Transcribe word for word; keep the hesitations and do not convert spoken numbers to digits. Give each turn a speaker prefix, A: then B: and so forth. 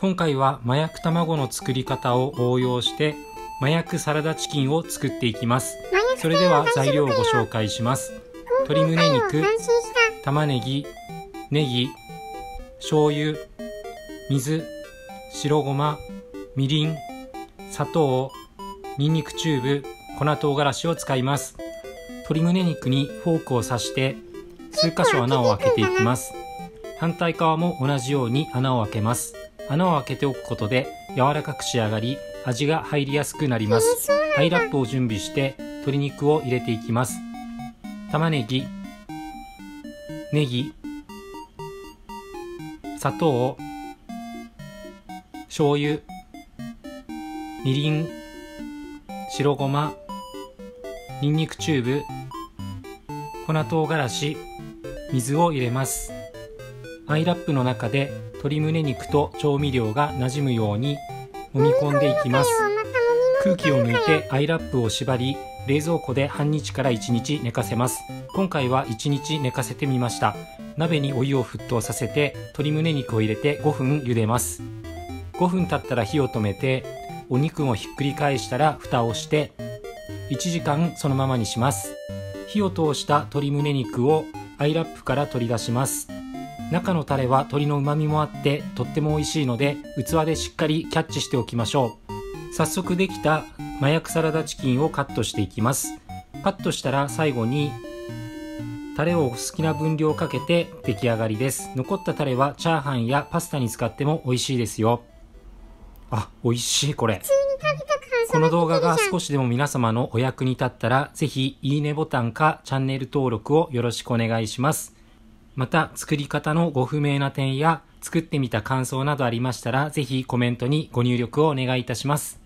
A: 今回は麻薬卵の作り方を応用して麻薬サラダチキンを作っていきます。それでは材料をご紹介します。鶏胸肉、玉ねぎ、ネギ、醤油、水、白ごま、みりん、砂糖、にんにくチューブ、粉唐辛子を使います。鶏胸肉にフォークを刺して数箇所穴を開けていきます。反対側も同じように穴を開けます。穴を開けておくことで柔らかく仕上がり、味が入りやすくなります。アイラップを準備して鶏肉を入れていきます。玉ねぎ、ネギ、砂糖、醤油、みりん、白ごま、にんにくチューブ、粉唐辛子、水を入れます。アイラップの中で鶏胸肉と調味料が馴染むように揉み込んでいきます。空気を抜いてアイラップを縛り、冷蔵庫で半日からいちにち寝かせます。今回はいちにち寝かせてみました。鍋にお湯を沸騰させて鶏胸肉を入れてごふん茹でます。ごふん経ったら火を止めてお肉をひっくり返したら蓋をしていちじかんそのままにします。火を通した鶏胸肉をアイラップから取り出します。中のタレは鶏の旨味もあってとっても美味しいので、器でしっかりキャッチしておきましょう。早速できた麻薬サラダチキンをカットしていきます。カットしたら最後にタレを好きな分量かけて出来上がりです。残ったタレはチャーハンやパスタに使っても美味しいですよ。あ、美味しいこれ。この動画が少しでも皆様のお役に立ったら、ぜひいいねボタンかチャンネル登録をよろしくお願いします。また作り方のご不明な点や作ってみた感想などありましたら、ぜひコメントにご入力をお願いいたします。